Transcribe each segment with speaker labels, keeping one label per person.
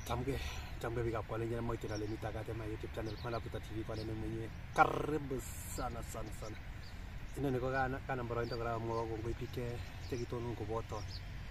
Speaker 1: Chamge big up kwa lenye moyo tena lemita katika YouTube channel kwa Naputa TV kwa nene mwenye karibu sana. Ino niko kana mbaro into kara mwa ko ngopike tekitono ko boto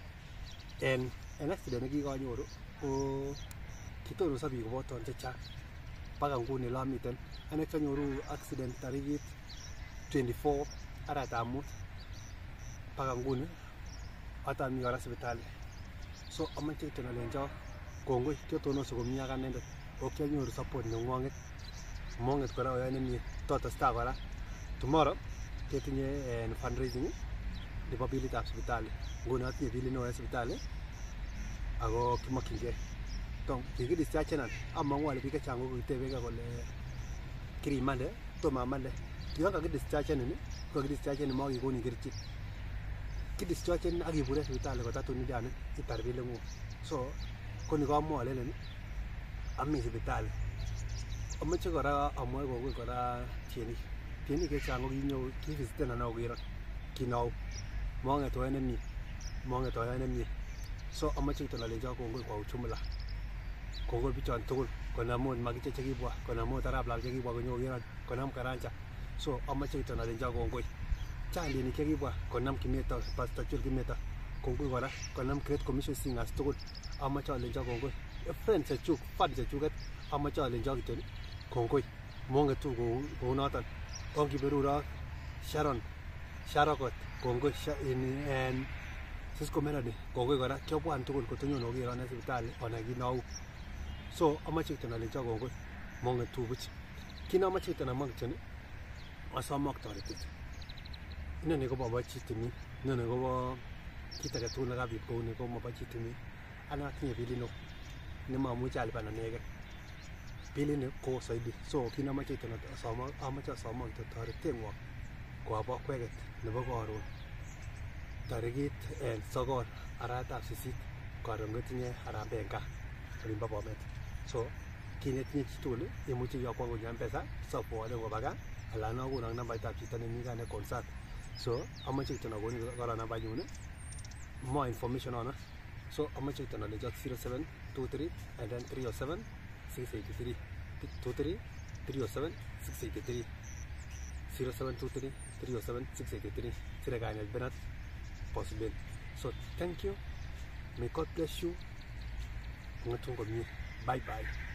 Speaker 1: en accident nekikanyoru ko kitono sabi ko boto checha paka nguni la miten ane kanyoru accident tarikit 24 arawetab mut paka nguni hata mi kora hospitali so amache tena lenjo kongoi kitono so komia kanendet okianyoru support nengwanget monget kora oyane ni toto star kora tomorrow ketinye fundraising nebo bilitab hospitali nguni atinye bilit neo hospitali ako kimakingee donc kikidischargenan amangu ale biik chechang kokitebeke kole kirimande toma mande yon kakidischargenin kakidischargenin makikonin kerichek kidischargenin akibure hospitali kotatun ilyani itar bilingung so koni kamwa lelen ami hospitali amache kora amwae kongoi kora tienik chechang kokinyo kivisiten ana kokiro kinau monget oyane mie so amache kitolalejo kongoi kwa uchumla kongoi bichon tugul konamot magiche chekibwa konamot arab lal chekibwa konyo kokiro konam karanja so amache kitolalejo kongoi chandini chekibwa konam Kimeto pastor Chul Kimeto kongoi kora konam Great Commission singers tugul amache alenjo kongoi friends chechuk fans chechuket amache alenjo kityo kongoi monget tu kou noton ongiberuro Sharakot kongoi in Cisco Melody kongoi kora kiobwan tugul kotonyon okero en hospitali ona kinau so amache kityo alenjo kongoi monget tu buch kinamache kityo amwa kityo asomok toretet inoni ko bobo chitimi inoni kobo kit age tugul nekabit kouni ko mobo chitimi ana atinye bilino nemamuche alipan anegen bilini ko saidi so kinamache kityo amache asomok kityo toretengwong koabo kweket nebo karon tarikit 9 arawetab 8 karon kotinye harambee en gaa olimbo Bomet so kinetinye chitugul imuche iyokwo konyo mpesa sopwone koba gaa alan akonon nambaitab chito nemi gaa ne concert so amache kityo akoni kora nambainyun more information on so amache kityo alenjo 0723 and then 307 683 23 307 683 0723 307 683 sire kainet Bernard possible so thank you, may God bless you. Bye bye.